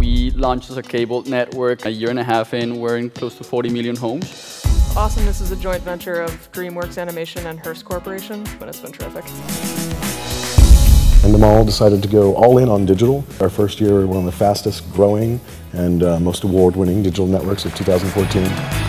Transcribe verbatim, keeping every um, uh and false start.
We launched as a cable network a year and a half in. We're in close to forty million homes. Awesomeness is a joint venture of DreamWorks Animation and Hearst Corporation, but it's been terrific. Endemol decided to go all in on digital. Our first year, one of the fastest growing and uh, most award-winning digital networks of two thousand fourteen.